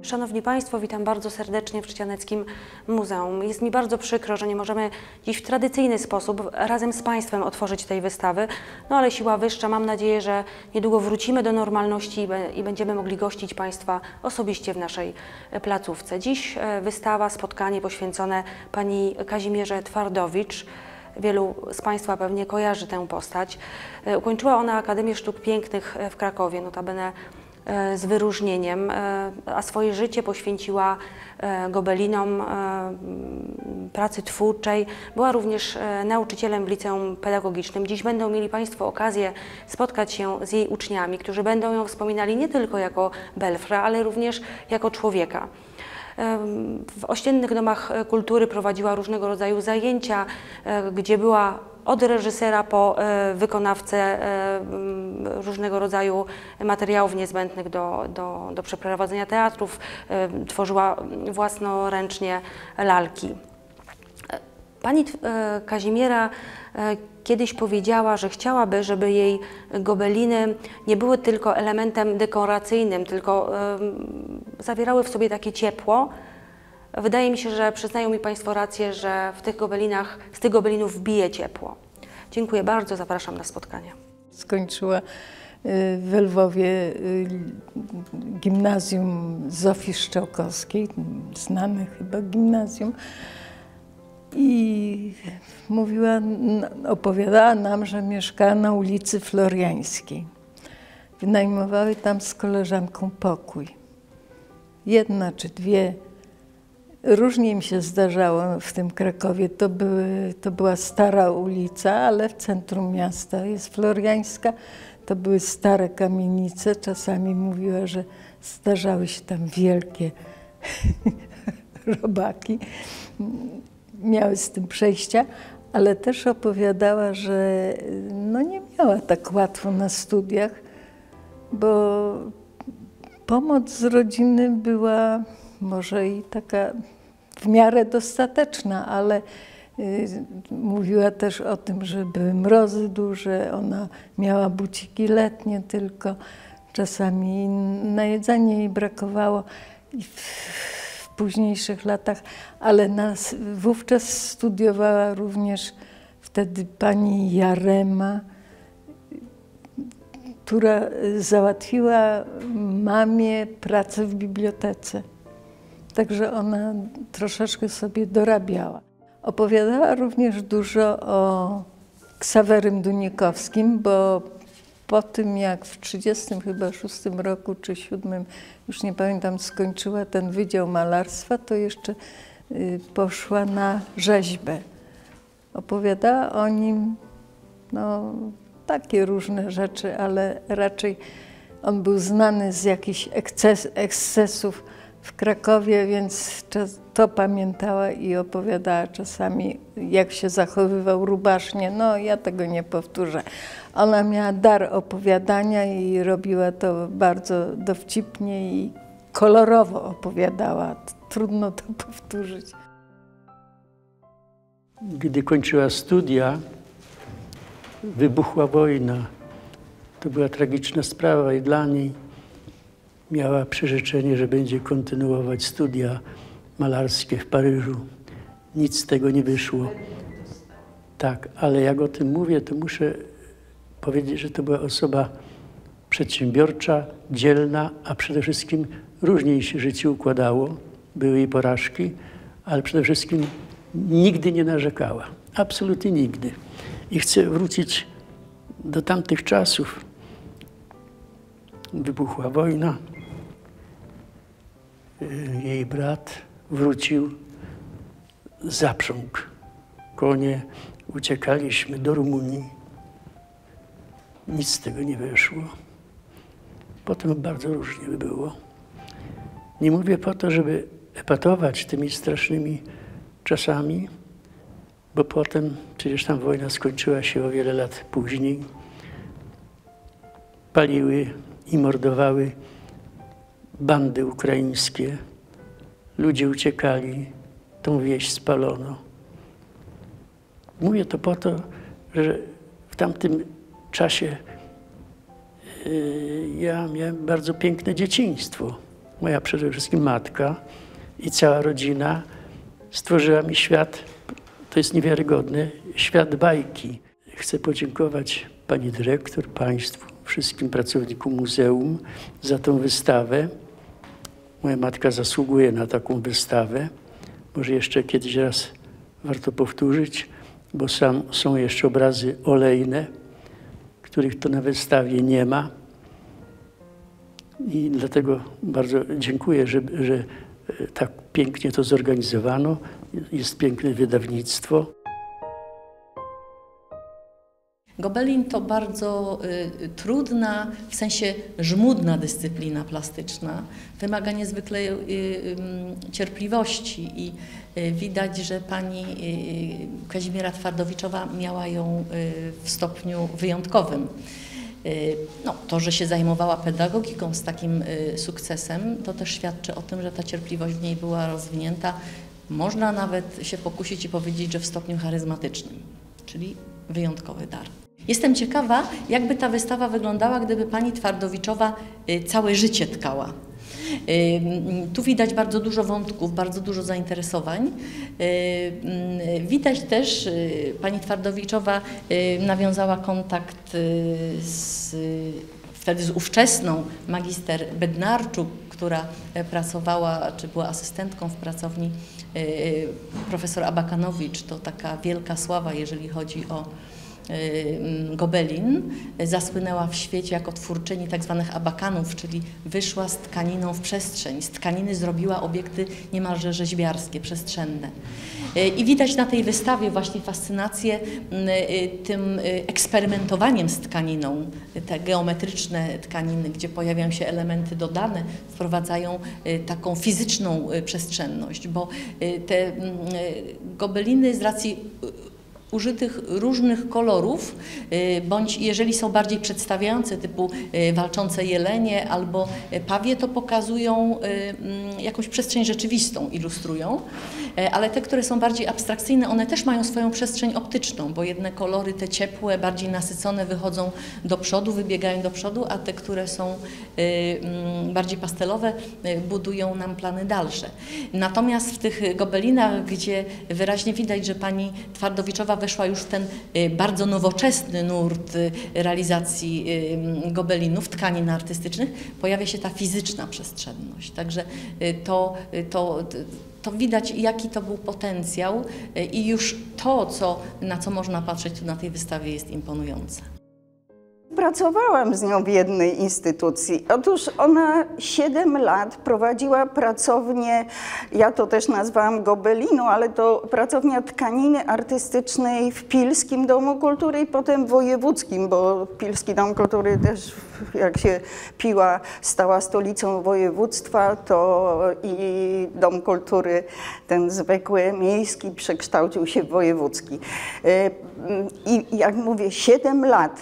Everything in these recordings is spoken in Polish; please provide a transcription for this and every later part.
Szanowni Państwo, witam bardzo serdecznie w Trzcianeckim Muzeum. Jest mi bardzo przykro, że nie możemy dziś w tradycyjny sposób razem z Państwem otworzyć tej wystawy, no ale siła wyższa, mam nadzieję, że niedługo wrócimy do normalności i będziemy mogli gościć Państwa osobiście w naszej placówce. Dziś wystawa, spotkanie poświęcone pani Kazimierze Twardowicz. Wielu z Państwa pewnie kojarzy tę postać. Ukończyła ona Akademię Sztuk Pięknych w Krakowie, notabene z wyróżnieniem, a swoje życie poświęciła gobelinom, pracy twórczej. Była również nauczycielem w liceum pedagogicznym. Dziś będą mieli Państwo okazję spotkać się z jej uczniami, którzy będą ją wspominali nie tylko jako Belfra, ale również jako człowieka. W ościennych domach kultury prowadziła różnego rodzaju zajęcia, gdzie była od reżysera po wykonawcę różnego rodzaju materiałów niezbędnych do przeprowadzenia teatrów. Tworzyła własnoręcznie lalki. Pani Kazimiera kiedyś powiedziała, że chciałaby, żeby jej gobeliny nie były tylko elementem dekoracyjnym, tylko zawierały w sobie takie ciepło. Wydaje mi się, że przyznają mi Państwo rację, że w tych gobelinach, z tych gobelinów bije ciepło. Dziękuję bardzo, zapraszam na spotkanie. Skończyła w Lwowie gimnazjum Zofii Szczałkowskiej, znane chyba gimnazjum. I mówiła, opowiadała nam, że mieszkała na ulicy Floriańskiej. Wynajmowały tam z koleżanką pokój. Jedna czy dwie. Różnie mi się zdarzało w tym Krakowie. To była stara ulica, ale w centrum miasta jest Floriańska. To były stare kamienice. Czasami mówiła, że zdarzały się tam wielkie robaki. Miały z tym przejścia, ale też opowiadała, że no nie miała tak łatwo na studiach, bo pomoc z rodziny była może i taka w miarę dostateczna, ale mówiła też o tym, że były mrozy duże, ona miała buciki letnie tylko, czasami na jedzenie jej brakowało. I w późniejszych latach, ale wówczas studiowała również wtedy pani Jarema, która załatwiła mamie pracę w bibliotece. Także ona troszeczkę sobie dorabiała. Opowiadała również dużo o Ksawerym Dunikowskim, bo po tym, jak w 1936 roku czy 1937, już nie pamiętam, skończyła ten Wydział Malarstwa, to jeszcze poszła na rzeźbę. Opowiadała o nim no, takie różne rzeczy, ale raczej on był znany z jakichś ekscesów w Krakowie, więc to pamiętała i opowiadała czasami, jak się zachowywał rubasznie. No, ja tego nie powtórzę. Ona miała dar opowiadania i robiła to bardzo dowcipnie i kolorowo opowiadała. Trudno to powtórzyć. Gdy kończyła studia, wybuchła wojna. To była tragiczna sprawa i dla niej miała przyrzeczenie, że będzie kontynuować studia malarskie w Paryżu. Nic z tego nie wyszło. Tak, ale jak o tym mówię, to muszę powiedzieć, że to była osoba przedsiębiorcza, dzielna, a przede wszystkim różnie jej się życie układało. Były jej porażki, ale przede wszystkim nigdy nie narzekała. Absolutnie nigdy. I chcę wrócić do tamtych czasów. Wybuchła wojna. Jej brat wrócił, zaprzągł konie, uciekaliśmy do Rumunii. Nic z tego nie wyszło. Potem bardzo różnie by było. Nie mówię po to, żeby epatować tymi strasznymi czasami, bo potem przecież tam wojna skończyła się o wiele lat później. Paliły i mordowały bandy ukraińskie. Ludzie uciekali, tą wieś spalono. Mówię to po to, że w tamtym czasie ja miałem bardzo piękne dzieciństwo. moja przede wszystkim matka i cała rodzina stworzyła mi świat, to jest niewiarygodne, świat bajki. Chcę podziękować pani dyrektor, państwu, wszystkim pracownikom muzeum za tą wystawę. Moja matka zasługuje na taką wystawę. Może jeszcze kiedyś raz warto powtórzyć, bo są jeszcze obrazy olejne, których to na wystawie nie ma. I dlatego bardzo dziękuję, że tak pięknie to zorganizowano. Jest piękne wydawnictwo. Gobelin to bardzo trudna, w sensie żmudna dyscyplina plastyczna. Wymaga niezwykle cierpliwości i widać, że pani Kazimiera Twardowiczowa miała ją w stopniu wyjątkowym. No, to, że się zajmowała pedagogiką z takim sukcesem, to też świadczy o tym, że ta cierpliwość w niej była rozwinięta. Można nawet się pokusić i powiedzieć, że w stopniu charyzmatycznym, czyli wyjątkowy dar. Jestem ciekawa, jakby ta wystawa wyglądała, gdyby pani Twardowiczowa całe życie tkała. Tu widać bardzo dużo wątków, bardzo dużo zainteresowań. Widać też, pani Twardowiczowa nawiązała kontakt wtedy z ówczesną magister Bednarczuk, która pracowała, czy była asystentką w pracowni profesor Abakanowicz. To taka wielka sława, jeżeli chodzi o Gobelin. Zasłynęła w świecie jako twórczyni tak zwanych abakanów, czyli wyszła z tkaniną w przestrzeń. Z tkaniny zrobiła obiekty niemalże rzeźbiarskie, przestrzenne. I widać na tej wystawie właśnie fascynację tym eksperymentowaniem z tkaniną. Te geometryczne tkaniny, gdzie pojawiają się elementy dodane, wprowadzają taką fizyczną przestrzenność, bo te gobeliny z racji użytych różnych kolorów, bądź jeżeli są bardziej przedstawiające, typu walczące jelenie albo pawie, to pokazują jakąś przestrzeń rzeczywistą, ilustrują, ale te, które są bardziej abstrakcyjne, one też mają swoją przestrzeń optyczną, bo jedne kolory, te ciepłe, bardziej nasycone, wychodzą do przodu, wybiegają do przodu, a te, które są bardziej pastelowe, budują nam plany dalsze. Natomiast w tych gobelinach, gdzie wyraźnie widać, że pani Twardowiczowa weszła już w ten bardzo nowoczesny nurt realizacji gobelinów, tkanin artystycznych, pojawia się ta fizyczna przestrzenność. Także to widać, jaki to był potencjał i już to, na co można patrzeć tu na tej wystawie, jest imponujące. Pracowałam z nią w jednej instytucji. Otóż ona 7 lat prowadziła pracownię, ja to też nazwałam Gobelinu, ale to pracownia tkaniny artystycznej w Pilskim Domu Kultury i potem wojewódzkim, bo Pilski Dom Kultury też, jak się Piła stała stolicą województwa, to i Dom Kultury, ten zwykły miejski, przekształcił się w wojewódzki. I jak mówię, 7 lat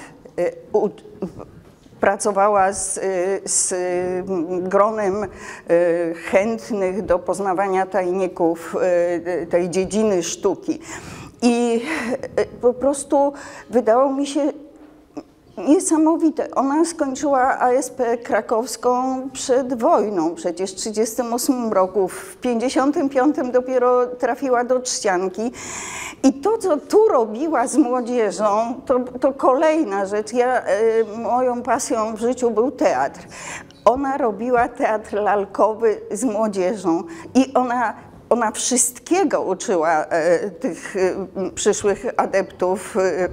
pracowała z gronem chętnych do poznawania tajników tej dziedziny sztuki. I po prostu wydało mi się niesamowite. Ona skończyła ASP krakowską przed wojną, przecież w 1938 roku. W 1955 dopiero trafiła do Trzcianki. I to, co tu robiła z młodzieżą, to kolejna rzecz. Moją pasją w życiu był teatr. Ona robiła teatr lalkowy z młodzieżą i ona wszystkiego uczyła tych przyszłych adeptów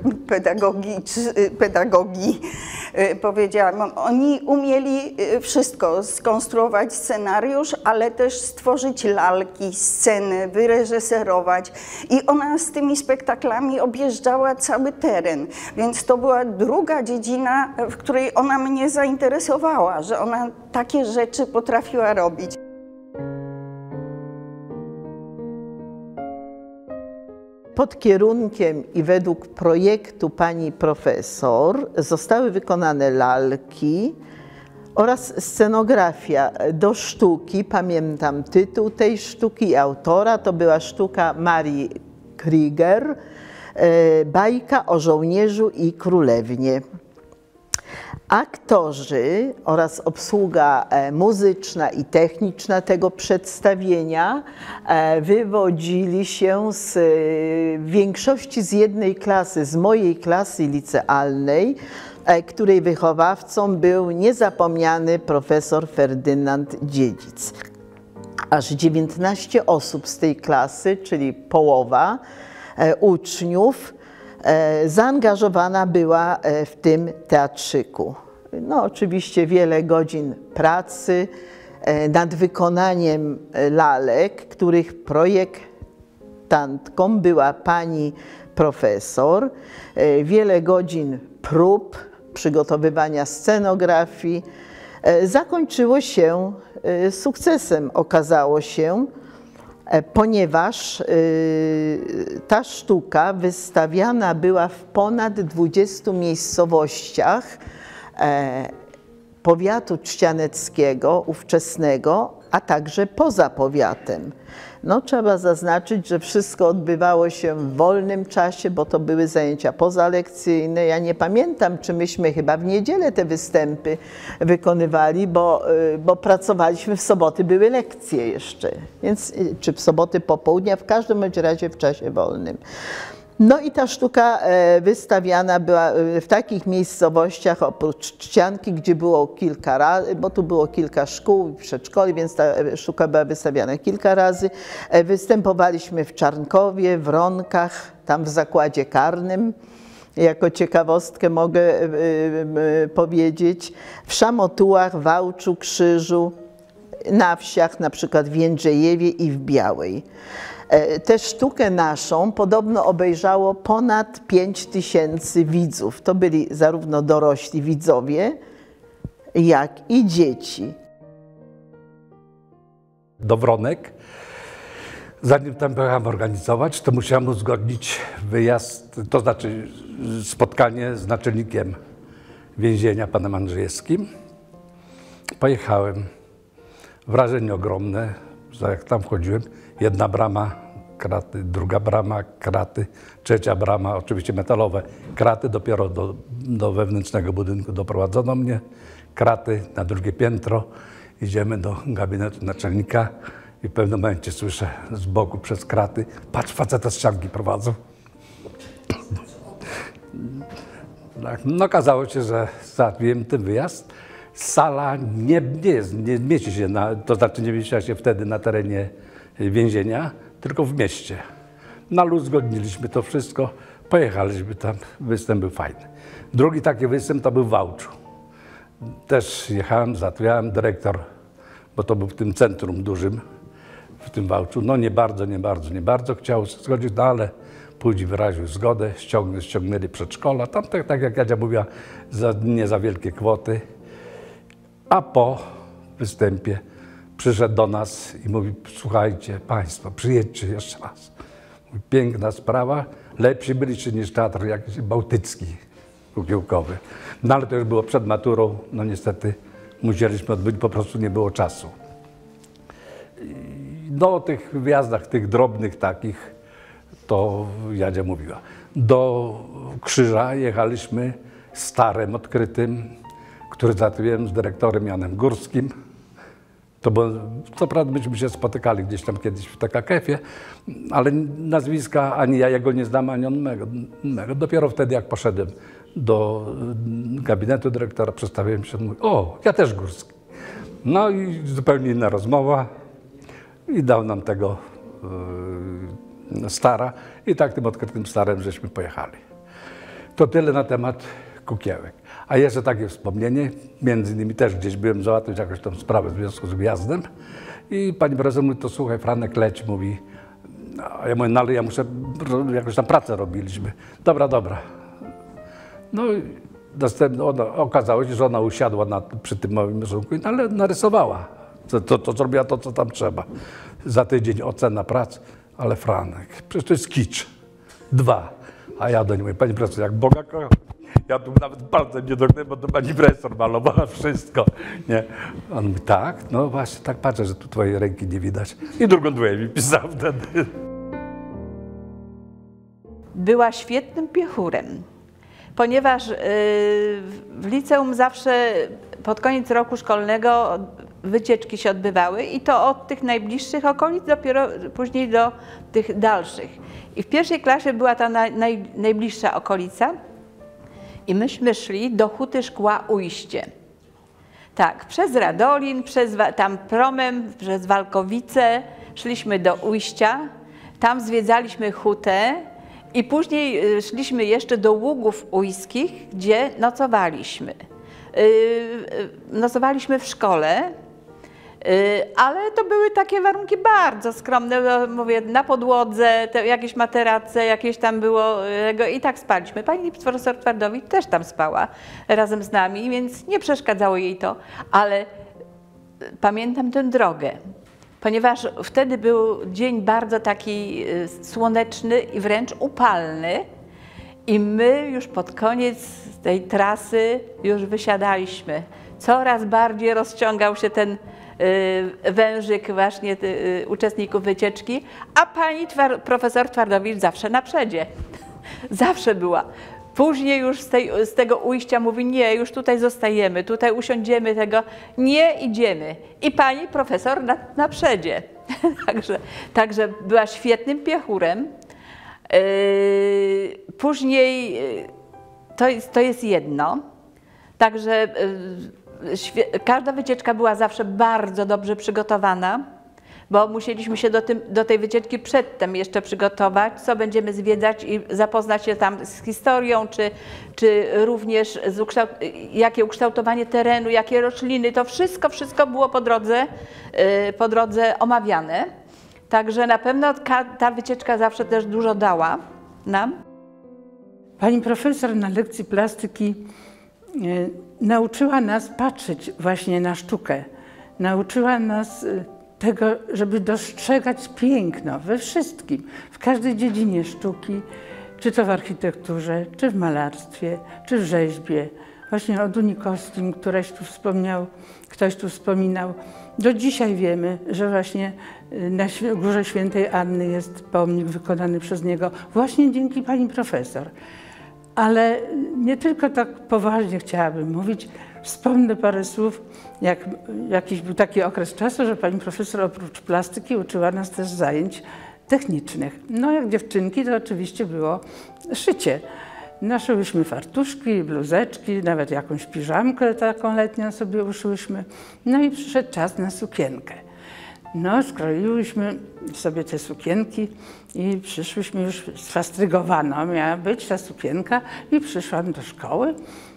pedagogii. Powiedziałam, oni umieli wszystko, skonstruować scenariusz, ale też stworzyć lalki, sceny, wyreżyserować. I ona z tymi spektaklami objeżdżała cały teren. Więc to była druga dziedzina, w której ona mnie zainteresowała, że ona takie rzeczy potrafiła robić. Pod kierunkiem i według projektu pani profesor zostały wykonane lalki oraz scenografia do sztuki. Pamiętam tytuł tej sztuki i autora. To była sztuka Marii Krieger, bajka o żołnierzu i królewnie. Aktorzy oraz obsługa muzyczna i techniczna tego przedstawienia wywodzili się w większości z jednej klasy, z mojej klasy licealnej, której wychowawcą był niezapomniany profesor Ferdynand Dziedzic. Aż 19 osób z tej klasy, czyli połowa uczniów, zaangażowana była w tym teatrzyku. No, oczywiście wiele godzin pracy nad wykonaniem lalek, których projektantką była pani profesor, wiele godzin prób, przygotowywania scenografii. Zakończyło się sukcesem, okazało się, ponieważ ta sztuka wystawiana była w ponad 20 miejscowościach powiatu trzcianeckiego, ówczesnego, a także poza powiatem. No, trzeba zaznaczyć, że wszystko odbywało się w wolnym czasie, bo to były zajęcia pozalekcyjne. Ja nie pamiętam, czy myśmy chyba w niedzielę te występy wykonywali, bo pracowaliśmy w soboty, były lekcje jeszcze, więc, czy w soboty popołudnia, w każdym bądź razie w czasie wolnym. No i ta sztuka wystawiana była w takich miejscowościach oprócz Trzcianki, gdzie było kilka razy, bo tu było kilka szkół i przedszkoli, więc ta sztuka była wystawiana kilka razy. Występowaliśmy w Czarnkowie, w Ronkach, tam w zakładzie karnym. Jako ciekawostkę mogę powiedzieć. W Szamotułach, Wałczu, Krzyżu, na wsiach, na przykład w Jędrzejewie i w Białej. Tę sztukę naszą podobno obejrzało ponad 5000 widzów. To byli zarówno dorośli widzowie, jak i dzieci. Do Wronek, zanim tam pojechałem organizować, to musiałem uzgodnić wyjazd, to znaczy spotkanie z naczelnikiem więzienia, panem Andrzejewskim. Pojechałem. Wrażenie ogromne, że jak tam wchodziłem, jedna brama, kraty, druga brama, kraty, trzecia brama, oczywiście metalowe, kraty, dopiero do wewnętrznego budynku doprowadzono mnie, kraty na drugie piętro, idziemy do gabinetu naczelnika i w pewnym momencie słyszę z boku przez kraty, patrz, faceta z ścianki prowadzą. No, okazało się, że załatwiłem ten wyjazd. Sala nie mieści się, to znaczy nie mieściła się wtedy na terenie więzienia, tylko w mieście. Na luz zgodniliśmy to wszystko, pojechaliśmy tam, występ był fajny. Drugi taki występ to był w Wałczu. Też jechałem, zatrudniałem dyrektor, bo to był w tym centrum dużym, w tym Wałczu. No nie bardzo chciał się zgodzić, no ale później wyraził zgodę, ściągnęli przedszkola, tam tak jak Jadzia mówiła, nie za wielkie kwoty. A po występie przyszedł do nas i mówi, słuchajcie państwo, przyjedźcie jeszcze raz. Mówi, piękna sprawa, lepsi byliście niż teatr jakiś bałtycki, kukiełkowy. No ale to już było przed maturą, no niestety musieliśmy odbyć, po prostu nie było czasu. No o tych wyjazdach, tych drobnych takich, to Jadzia mówiła. Do Krzyża jechaliśmy starym, odkrytym, który zatrudniłem z dyrektorem Janem Górskim. To było, co prawda myśmy się spotykali gdzieś tam kiedyś w TKKF-ie, ale nazwiska ani ja jego nie znam, ani on mego. Dopiero wtedy, jak poszedłem do gabinetu dyrektora, przedstawiłem się, on mówi, o, ja też Górski. No i zupełnie inna rozmowa i dał nam tego stara i tak tym odkrytym starem żeśmy pojechali. To tyle na temat kukiełek. A jeszcze takie wspomnienie, między innymi też gdzieś byłem załatwić jakąś tam sprawę w związku z wyjazdem i pani profesor mówi, to słuchaj Franek, leć, mówi, a ja mówię, no ale ja muszę, jakąś tam pracę robiliśmy. Dobra. No i okazało się, że ona usiadła przy tym małym rysunku i narysowała. To zrobiła to, co tam trzeba. Za tydzień ocena prac, ale Franek, przecież to jest kicz. 2. A ja do niej mówię, pani profesor, jak Boga kocham. Ja tu nawet palcem nie dotknę, bo to pani profesor malowała wszystko. Nie? On mówi, tak, no właśnie, tak patrzę, że tu twojej ręki nie widać. I drugą dłoń mi pisał wtedy. Była świetnym piechurem. ponieważ w liceum zawsze pod koniec roku szkolnego wycieczki się odbywały i to od tych najbliższych okolic dopiero później do tych dalszych. I w pierwszej klasie była ta najbliższa okolica i myśmy szli do Huty Szkła Ujście. Tak, przez Radolin, tam promem, przez Walkowice szliśmy do Ujścia, tam zwiedzaliśmy hutę i później szliśmy jeszcze do Ługów Ujskich, gdzie nocowaliśmy. Nocowaliśmy w szkole, ale to były takie warunki bardzo skromne, mówię, na podłodze, jakieś materace, jakieś tam było i tak spaliśmy. Pani profesor Twardowicz też tam spała razem z nami, więc nie przeszkadzało jej to, ale pamiętam tę drogę, ponieważ wtedy był dzień bardzo taki słoneczny i wręcz upalny i my już pod koniec tej trasy już wysiadaliśmy. Coraz bardziej rozciągał się ten wężyk właśnie uczestników wycieczki, a pani profesor Twardowicz zawsze na przedzie. Zawsze była. Później już z tego ujścia mówi, nie, już tutaj zostajemy, tutaj usiądziemy tego, nie idziemy. I pani profesor na przedzie. Także była świetnym piechurem. Później to jest jedno. Także każda wycieczka była zawsze bardzo dobrze przygotowana, bo musieliśmy się do tej wycieczki przedtem jeszcze przygotować, co będziemy zwiedzać i zapoznać się tam z historią, czy również jakie ukształtowanie terenu, jakie rośliny, to wszystko było po drodze omawiane. Także na pewno ta wycieczka zawsze też dużo dała nam. Pani profesor na lekcji plastyki nauczyła nas patrzeć właśnie na sztukę. Nauczyła nas tego, żeby dostrzegać piękno we wszystkim, w każdej dziedzinie sztuki, czy to w architekturze, czy w malarstwie, czy w rzeźbie. Właśnie o Duni Kostim, ktoś tu wspominał. Do dzisiaj wiemy, że właśnie na Górze Świętej Anny jest pomnik wykonany przez niego właśnie dzięki pani profesor. Ale nie tylko tak poważnie chciałabym mówić. Wspomnę parę słów, jakiś był taki okres czasu, że pani profesor oprócz plastyki uczyła nas też zajęć technicznych. No jak dziewczynki to oczywiście było szycie. Naszyłyśmy fartuszki, bluzeczki, nawet jakąś piżamkę taką letnią sobie uszyłyśmy. No i przyszedł czas na sukienkę. No, skroiłyśmy sobie te sukienki i przyszłyśmy już sfastrygowana. Miała być ta sukienka i przyszłam do szkoły.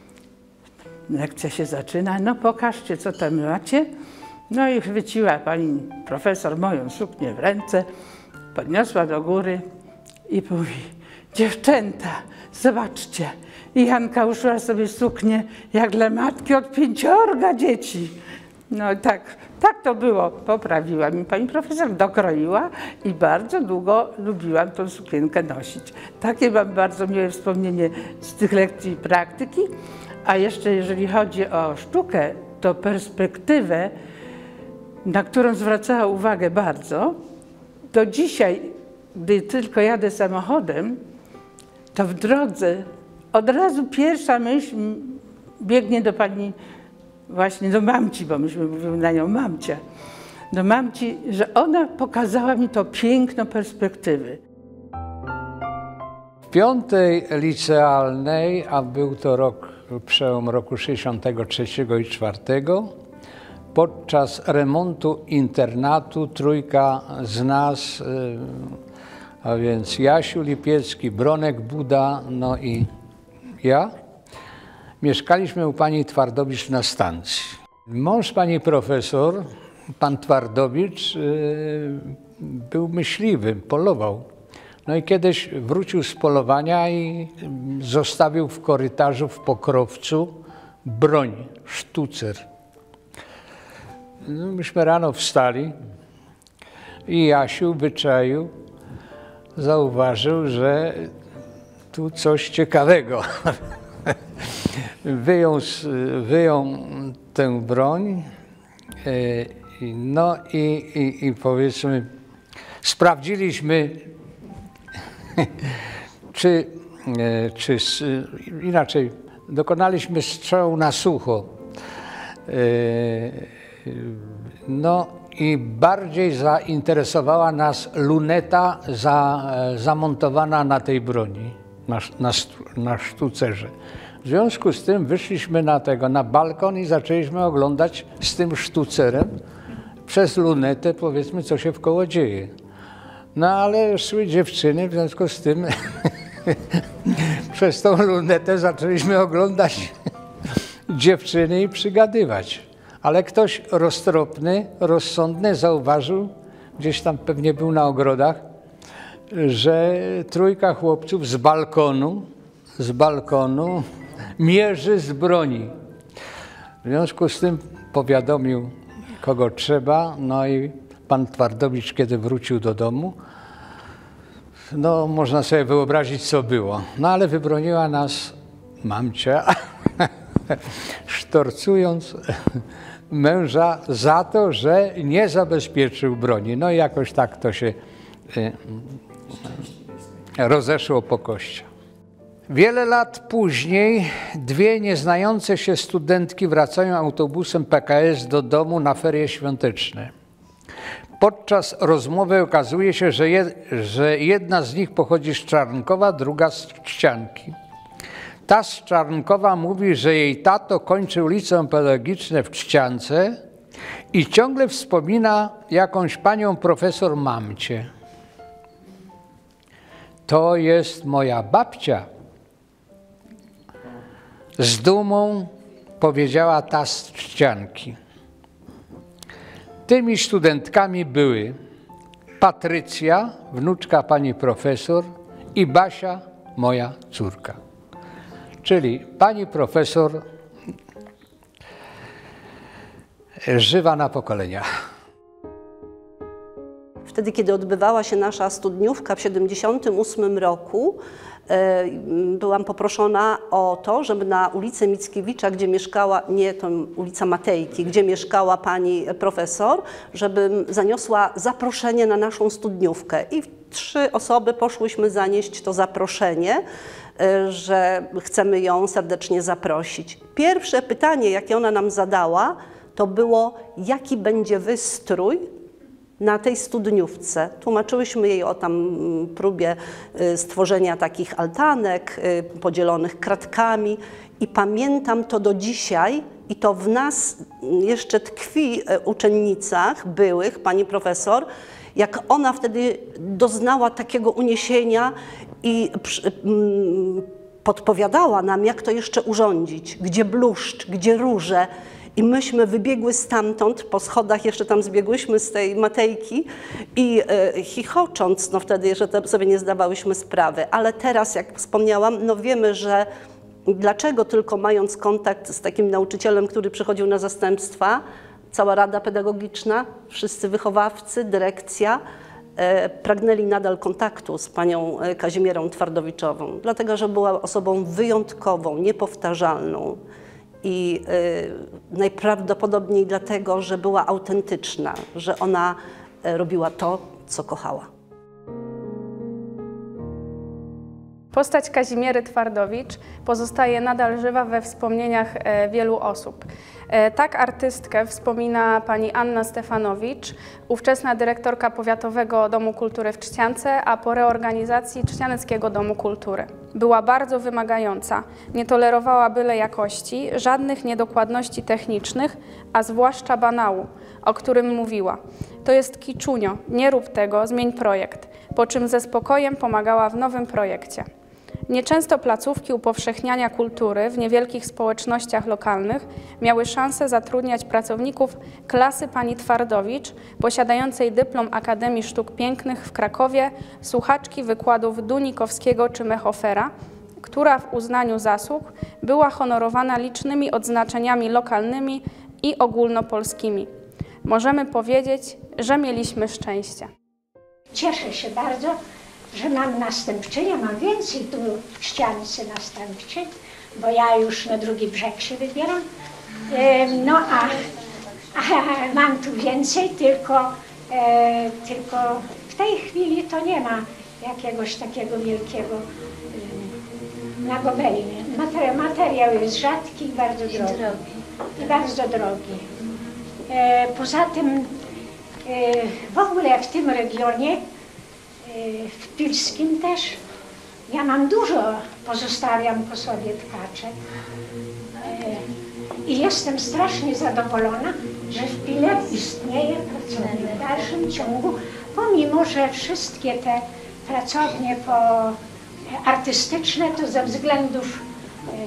Lekcja się zaczyna. No pokażcie, co tam macie. No i chwyciła pani profesor moją suknię w ręce, podniosła do góry i mówi: dziewczęta, zobaczcie. I Janka uszyła sobie suknię jak dla matki od 5 dzieci. No tak to było. Poprawiła mi pani profesor, dokroiła i bardzo długo lubiłam tą sukienkę nosić. Takie mam bardzo miłe wspomnienie z tych lekcji praktyki. A jeszcze jeżeli chodzi o sztukę, to perspektywę, na którą zwracała uwagę bardzo, do dzisiaj, gdy tylko jadę samochodem, to w drodze od razu pierwsza myśl biegnie do pani, właśnie do mamci, bo myśmy mówili na nią mamcia, do mamci, że ona pokazała mi to piękno perspektywy. W 5. licealnej, a był to przełom roku 63 i 4, podczas remontu internatu trójka z nas, a więc Jasiu Lipiecki, Bronek Buda, no i ja, mieszkaliśmy u pani Twardowicz na stacji. Mąż pani profesor, pan Twardowicz, był myśliwym, polował. No i kiedyś wrócił z polowania i zostawił w korytarzu w Pokrowcu broń, sztucer. No, myśmy rano wstali i Jasiu wyczaił, zauważył, że tu coś ciekawego. Wyjął tę broń, no i powiedzmy, sprawdziliśmy, czy inaczej, dokonaliśmy strzału na sucho. No i bardziej zainteresowała nas luneta zamontowana na tej broni, na sztucerze. W związku z tym wyszliśmy na balkon i zaczęliśmy oglądać z tym sztucerem przez lunetę, powiedzmy, co się wkoło dzieje. No ale szły dziewczyny, w związku z tym przez tą lunetę zaczęliśmy oglądać dziewczyny i przygadywać. Ale ktoś roztropny, rozsądny zauważył, gdzieś tam pewnie był na ogrodach, że trójka chłopców z balkonu mierzy z broni. W związku z tym powiadomił, kogo trzeba, no i pan Twardowicz, kiedy wrócił do domu, no można sobie wyobrazić, co było. No ale wybroniła nas mamcia, sztorcując męża za to, że nie zabezpieczył broni. No i jakoś tak to się rozeszło po kościach. Wiele lat później dwie nieznające się studentki wracają autobusem PKS do domu na ferie świąteczne. Podczas rozmowy okazuje się, że jedna z nich pochodzi z Czarnkowa, druga z Trzcianki. Ta z Czarnkowa mówi, że jej tato kończył liceum pedagogiczne w Trzciance i ciągle wspomina jakąś panią profesor mamcie. To jest moja babcia. Z dumą powiedziała ta z Trzcianki. Tymi studentkami były Patrycja, wnuczka pani profesor, i Basia, moja córka. Czyli pani profesor żywa na pokolenia. Wtedy, kiedy odbywała się nasza studniówka w 1978 roku, byłam poproszona o to, żeby na ulicę Mickiewicza, gdzie mieszkała, nie to ulica Matejki, gdzie mieszkała pani profesor, żebym zaniosła zaproszenie na naszą studniówkę. I 3 osoby poszłyśmy zanieść to zaproszenie, że chcemy ją serdecznie zaprosić. Pierwsze pytanie, jakie ona nam zadała, to było, jaki będzie wystrój na tej studniówce. Tłumaczyłyśmy jej o tam próbie stworzenia takich altanek podzielonych kratkami i pamiętam to do dzisiaj i to w nas jeszcze tkwi, uczennicach byłych, pani profesor, jak ona wtedy doznała takiego uniesienia i podpowiadała nam, jak to jeszcze urządzić, gdzie bluszcz, gdzie róże. I myśmy wybiegły stamtąd, po schodach jeszcze tam zbiegłyśmy z tej Matejki i chichocząc, no wtedy jeszcze sobie nie zdawałyśmy sprawy, ale teraz, jak wspomniałam, no wiemy, że dlaczego tylko mając kontakt z takim nauczycielem, który przychodził na zastępstwa, cała rada pedagogiczna, wszyscy wychowawcy, dyrekcja, pragnęli nadal kontaktu z panią Kazimierą Twardowiczową, dlatego że była osobą wyjątkową, niepowtarzalną. I najprawdopodobniej dlatego, że była autentyczna, że ona robiła to, co kochała. Postać Kazimiery Twardowicz pozostaje nadal żywa we wspomnieniach wielu osób. Tak artystkę wspomina pani Anna Stefanowicz, ówczesna dyrektorka Powiatowego Domu Kultury w Trzciance, a po reorganizacji Trzcianeckiego Domu Kultury. Była bardzo wymagająca, nie tolerowała byle jakości, żadnych niedokładności technicznych, a zwłaszcza banału, o którym mówiła. To jest kiczunio, nie rób tego, zmień projekt, po czym ze spokojem pomagała w nowym projekcie. Nieczęsto placówki upowszechniania kultury w niewielkich społecznościach lokalnych miały szansę zatrudniać pracowników klasy pani Twardowicz, posiadającej dyplom Akademii Sztuk Pięknych w Krakowie, słuchaczki wykładów Dunikowskiego czy Mechofera, która w uznaniu zasług była honorowana licznymi odznaczeniami lokalnymi i ogólnopolskimi. Możemy powiedzieć, że mieliśmy szczęście. Cieszę się bardzo, że mam następczynię, mam więcej tu w Trzciance następczyń, bo ja już na drugi brzeg się wybieram. No a mam tu więcej, tylko w tej chwili to nie ma jakiegoś takiego wielkiego na gobeliny. Materiał jest rzadki i bardzo drogi. I bardzo drogi. Poza tym w ogóle w tym regionie, w Pilskim też, ja mam dużo, pozostawiam po sobie tkaczek. I jestem strasznie zadowolona, że w Pile istnieje pracownia w dalszym ciągu, pomimo że wszystkie te pracownie artystyczne to ze względów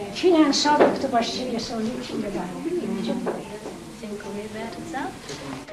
finansowych to właściwie są likwidowane. Dziękuję. Dziękuję bardzo.